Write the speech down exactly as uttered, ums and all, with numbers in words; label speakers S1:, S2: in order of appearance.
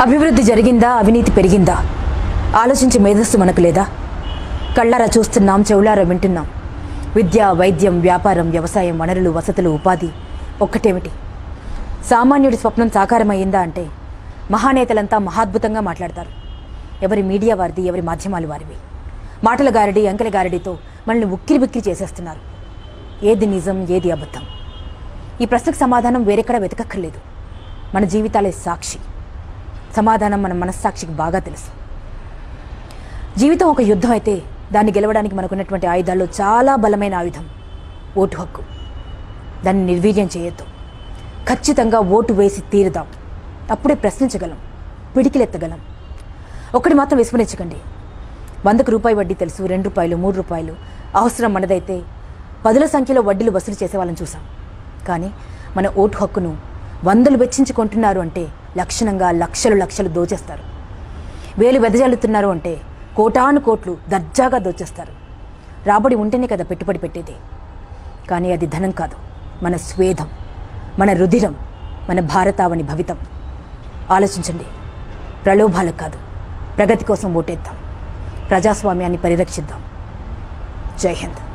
S1: అభివృద్ధి జరిగిందా, అవినీతి పెరిగిందా ఆలోచించే మేధస్సు మనకు లేదా? కళ్ళారా చూస్తున్నాం, చెవులారా వింటున్నాం. విద్య, వైద్యం, వ్యాపారం, వ్యవసాయం, వనరులు, వసతులు, ఉపాధి ఒక్కటేమిటి? సామాన్యుడి స్వప్నం సాకారమయ్యిందా అంటే మహానేతలంతా మహాద్భుతంగా మాట్లాడతారు. ఎవరి మీడియా వారిది, ఎవరి మాధ్యమాలు వారివి. మాటల గారడి, అంకెల గారడితో మనల్ని ఉక్కిరి బిక్కిరి చేసేస్తున్నారు. ఏది నిజం, ఏది అబద్ధం? ఈ ప్రశ్నకు సమాధానం వేరెక్కడ వెతకక్కర్లేదు. మన జీవితాలే సాక్షి. సమాధానం మన మనస్సాక్షికి బాగా తెలుసు. జీవితం ఒక యుద్ధం అయితే దాన్ని గెలవడానికి మనకున్నటువంటి ఆయుధాల్లో చాలా బలమైన ఆయుధం ఓటు హక్కు. దాన్ని నిర్వీర్యం చేయొద్దు. ఖచ్చితంగా ఓటు వేసి తీరుదాం. అప్పుడే ప్రశ్నించగలం, పిడికిలెత్తగలం. ఒకటి మాత్రం విస్మరించకండి. వందకు రూపాయి వడ్డీ తెలుసు, రెండు రూపాయలు, మూడు రూపాయలు అవసరం మనదైతే పదుల సంఖ్యలో వడ్డీలు వసూలు చేసే వాళ్ళని చూసాం. కానీ మన ఓటు హక్కును వందలు వెచ్చించుకుంటున్నారు అంటే లక్షణంగా లక్షలు లక్షలు దోచేస్తారు. వేలు వెదజల్లుతున్నారు అంటే కోటాను కోట్లు దర్జాగా దోచేస్తారు. రాబడి ఉంటేనే కదా పెట్టుబడి పెట్టేది. కానీ అది ధనం కాదు, మన స్వేదం, మన రుధిరం, మన భారతావని భవితం. ఆలోచించండి. ప్రలోభాలకు కాదు, ప్రగతి కోసం ఓటేద్దాం. ప్రజాస్వామ్యాన్ని పరిరక్షిద్దాం. జై హింద్.